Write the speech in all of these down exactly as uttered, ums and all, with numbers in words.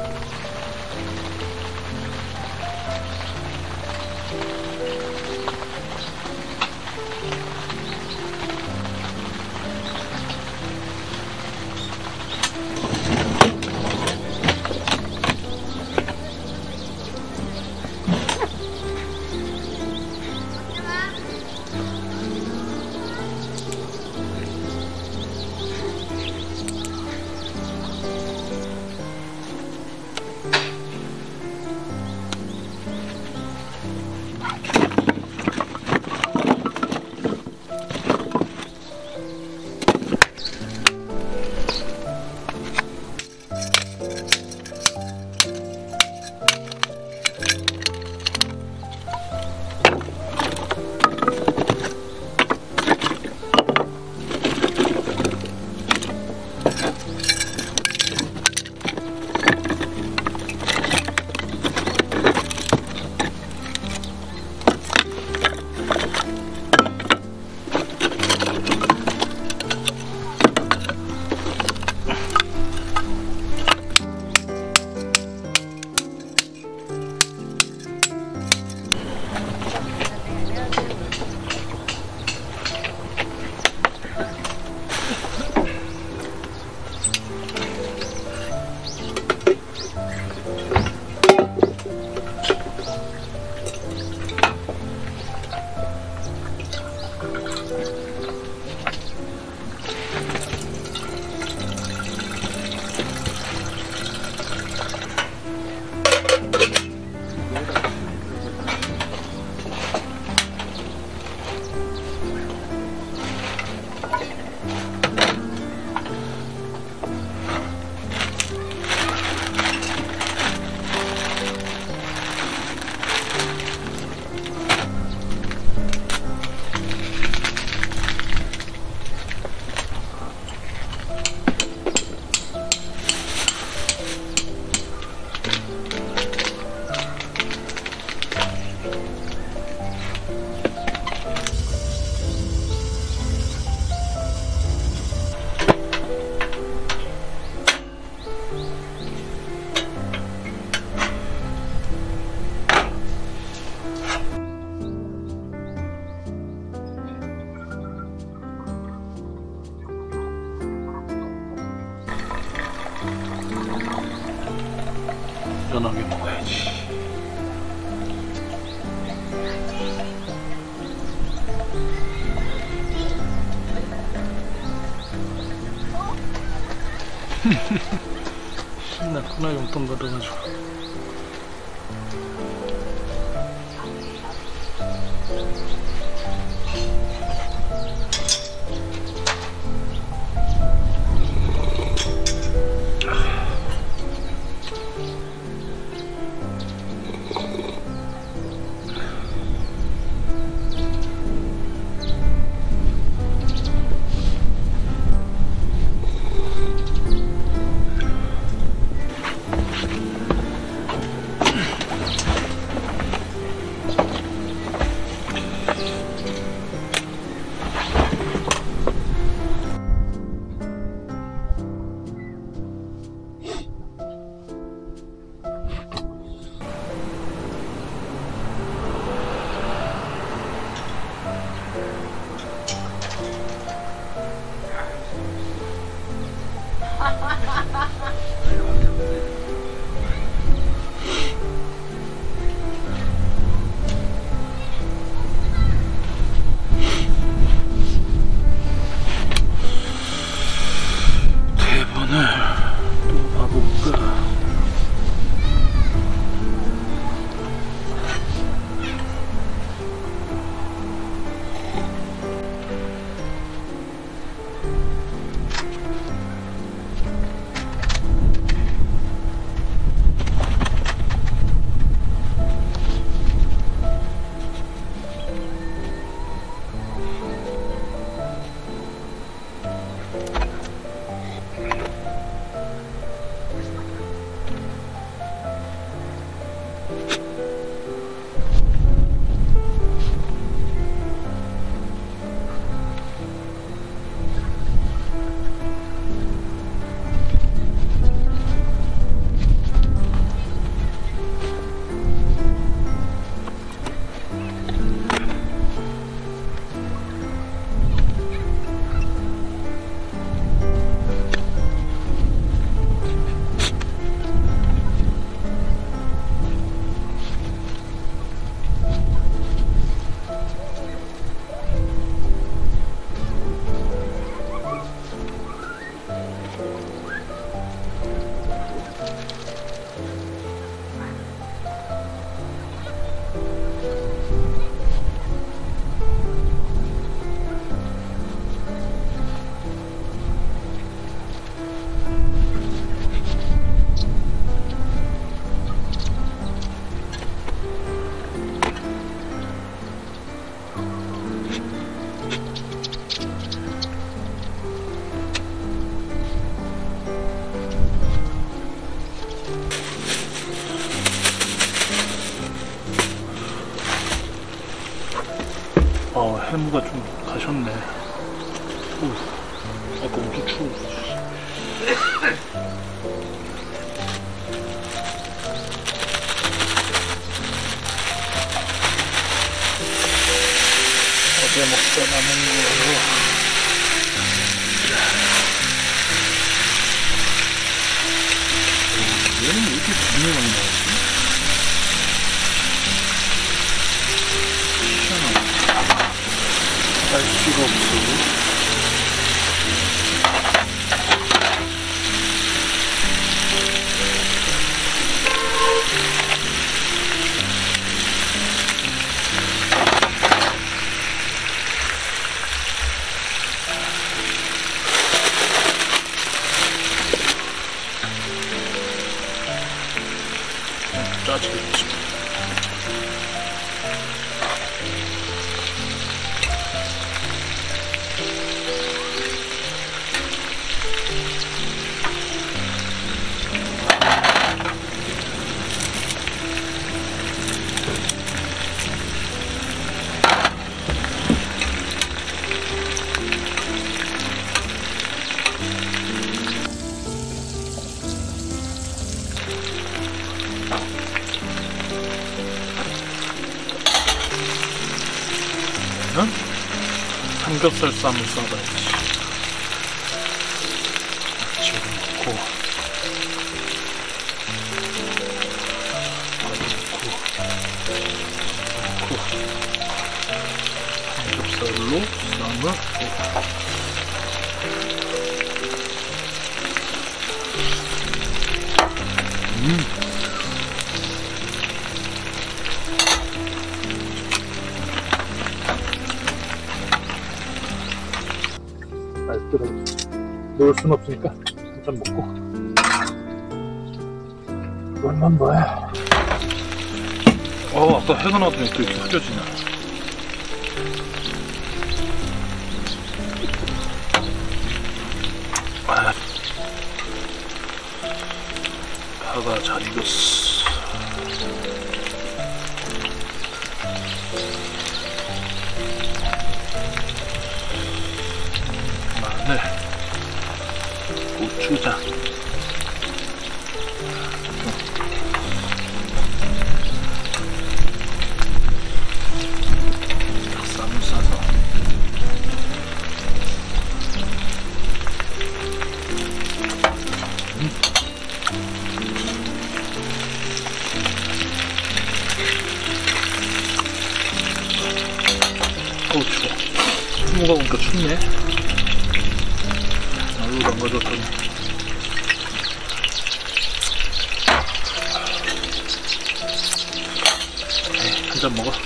편하게 먹어야지. 신났구나, 용돈 받아가지고. 탈모가 좀 가셨네. 오, 아까 엄청 추워. 어제 먹다 남은 거로 얘는 왜 이렇게 분이 많이 나왔지? 희한하다. 날씨가 없어. 짜지겠지. 삼겹살 쌈을 싸봐야지. 지금 넣고 넣고 넣고 삼겹살로 쌈을 음 놓을 순 없으니까 일단 먹고 물만 뭐야. 어 아까 해가 나왔더니 또 이렇게 흐려지네. 아, 파가 잘 익었어. 마늘, 고추장, 쌈을 싸서 음. 어우 추워. 추모가 오니까 춥네. 날로 담가줬더니 한 잔 먹어.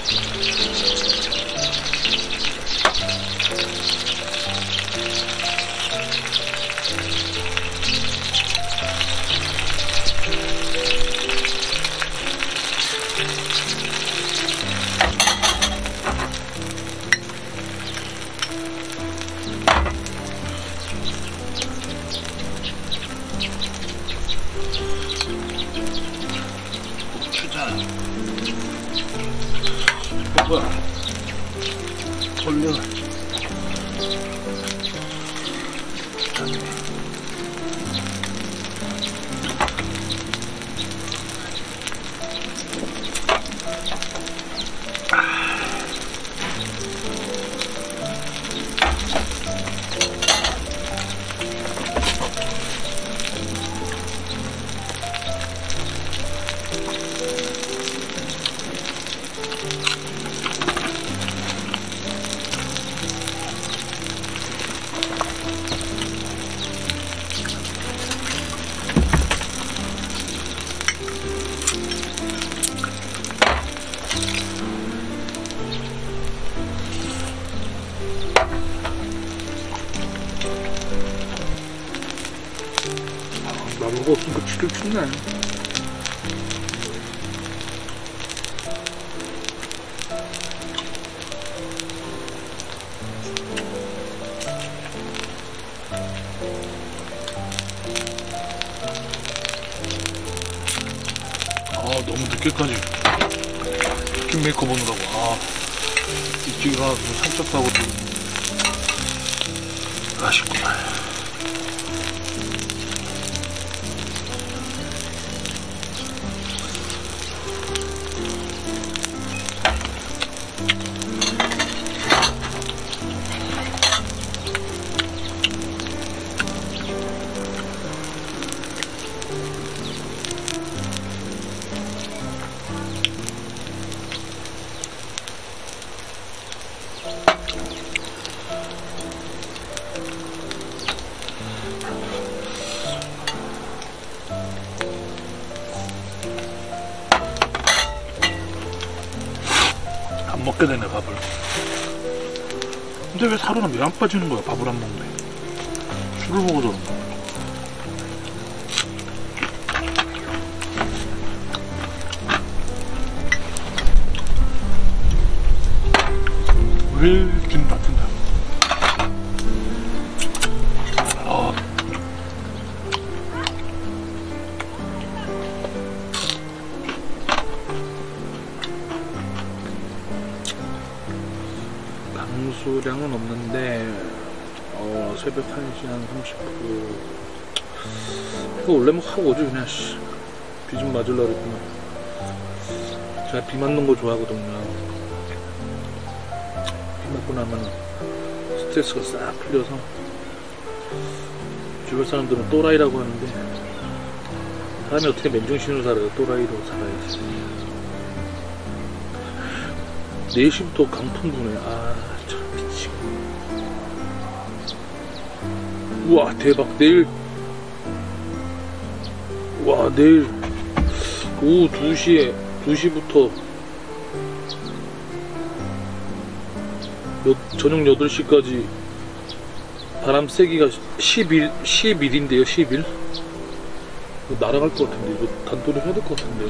고추장 뭐야 올려. 나무가 없으니까 치를 춥네. 아 너무 늦게까지 스킨 메이커 보느라고. 아 일찍 일어나서 산책 가고 맛있구만. 안 먹게 되네 밥을. 근데 왜 살은 왜 안 빠지는 거야? 밥을 안 먹네. 술을 먹어서 그런가? 왜 기분 나쁜다. 아. 강수량은 없는데 어, 새벽 한 시 한 삼십 분 이거 원래 뭐 하고 오죠 그냥. 씨. 비 좀 맞으려고 그랬구나. 제가 비 맞는 거 좋아하거든요. 비 맞고 나면 스트레스가 싹 풀려서. 주변 사람들은 또라이라고 하는데 사람이 어떻게 맨정신으로 살아요? 또라이로 살아야지. 네 시부터 강풍 부네. 아 참 미치겠네. 우와 대박. 내일 와 내일 오후 두 시에 두 시부터 여, 저녁 여덟 시까지 바람 세기가 십일, 십일인데요 십일? 이거 날아갈 것 같은데. 이거 단도리 해야 될 것 같은데.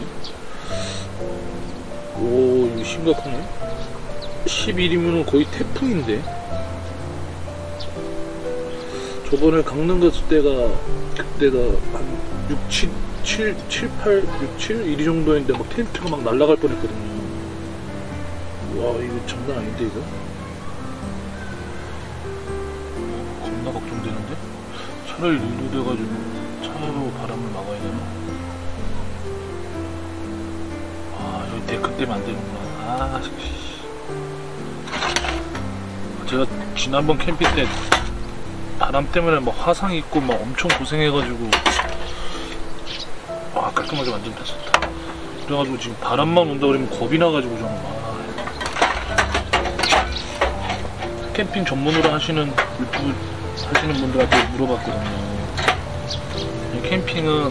오 이거 심각하네. 십일이면 거의 태풍인데. 저번에 강릉 갔을 때가 그때가 한 육, 칠, 칠, 칠, 팔, 육, 칠 일 이 정도인데 막 텐트가 막 날아갈 뻔했거든요. 와 이거 장난 아닌데 이거. 겁나 걱정되는데? 차라리 의도돼가지고 차로 바람을 막아야 되나? 아 여기 데크 때문에 안 되는구나. 아 제가 지난번 캠핑 때 바람 때문에 막 화상 입고 막 엄청 고생해가지고 아 깔끔하게 완전 뺐었다. 그래가지고 지금 바람만 온다 그러면 겁이 나가지고 저는 아. 캠핑 전문으로 하시는 유튜브 하시는 분들한테 물어봤거든요. 캠핑은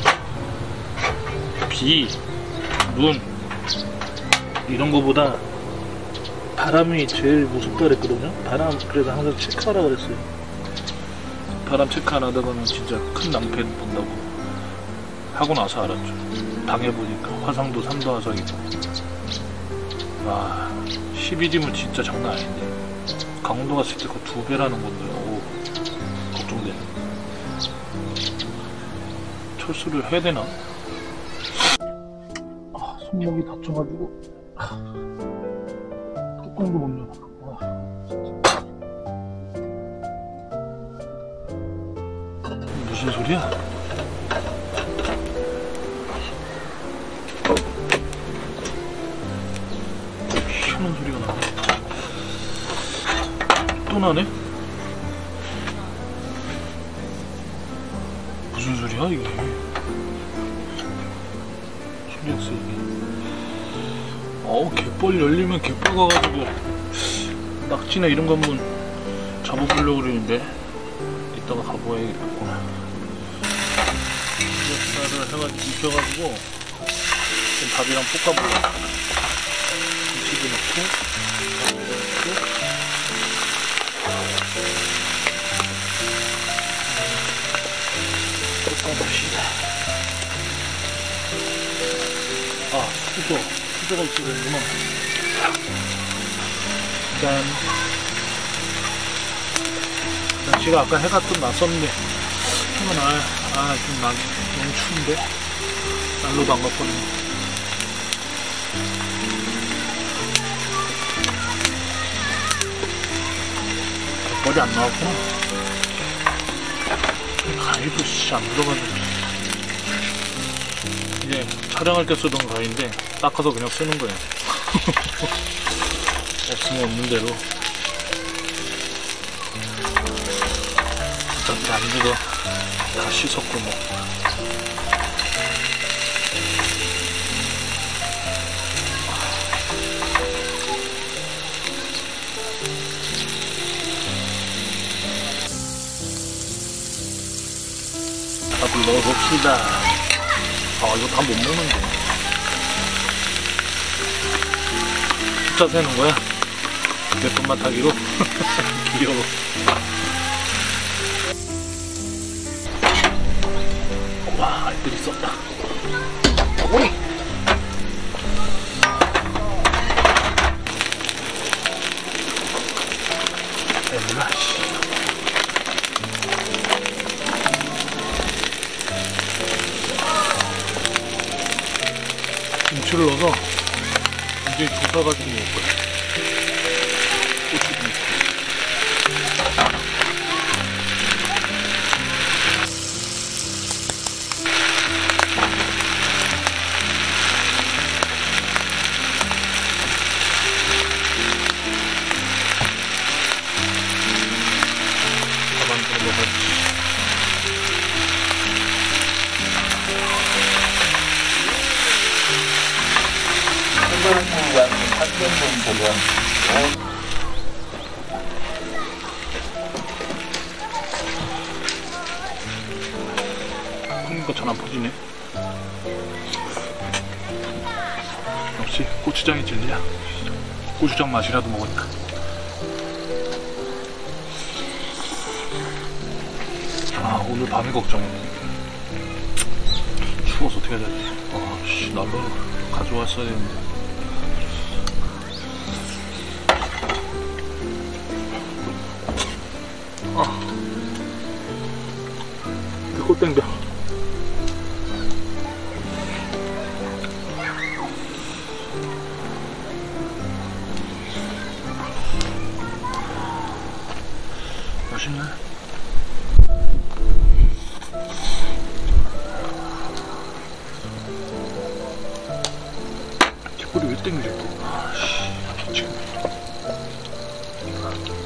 비, 눈 이런 거보다 바람이 제일 무섭다 그랬거든요. 바람 그래서 항상 체크하라 그랬어요. 바람 체크 안 하다가는 진짜 큰 낭패 본다고 하고 나서 알았죠. 당해보니까 화상도 삼 도 화상이고. 와 십일이면 진짜 장난 아닌데. 강원도 갔을 때 그 두 배라는 건데 오 걱정되네. 철수를 해야 되나? 아 손목이 다쳐가지고 뚜껑도 못 열어. 무슨 소리야? 희한한 소리가 나네. 또 나네? 무슨 소리야 이게? 신기했어 이게. 어우 갯벌 열리면 갯벌 가가지고 낙지나 이런 거 한번 잡아보려고 그러는데 이따가 가봐야겠구나. 닭살을 해가지고 익혀가지고 좀 밥이랑 볶아보려. 김치도 넣고 밥도 넣고 볶아봅시다. 아 수저 수저가 있어야 되는구나. 짠. 날씨가 아까 해가 좀 났었는데 해가 나, 아 좀 나, 너무 추운데 난로도 안 갔거든요. 거리 안 나왔구나. 가위도 씨 안 들어가지고. 이제 촬영할 때 쓰던 가위인데 닦아서 그냥 쓰는 거예요. 없으면 없는 대로. 어차피 안 묻어. 다 씻었고 뭐. 밥을 넣어봅시다. 아, 이거 다 못 먹는데. 숫자 세는 거야? 몇 분만 타기로? 귀여워. 와, 알뜰히 썼다. 오이! 에밀라, 씨. 김치를 넣어서 굉장히 조사가지고 먹을 거야. 고추도 넣고. 가만 들어 먹어야지. 그러니까 잘 안 퍼지네. 역시 고추장이 진리야. 고추장 맛이라도 먹으니까. 아, 오늘 밤이 걱정이네. 추워서 어떻게 해야 되지? 아, 씨, 난로 가져왔어야 되는데. 아, 배꼽 땡겨. 맛있네. 뒷골이 왜 땡기지 또? 아씨, 미치겠네.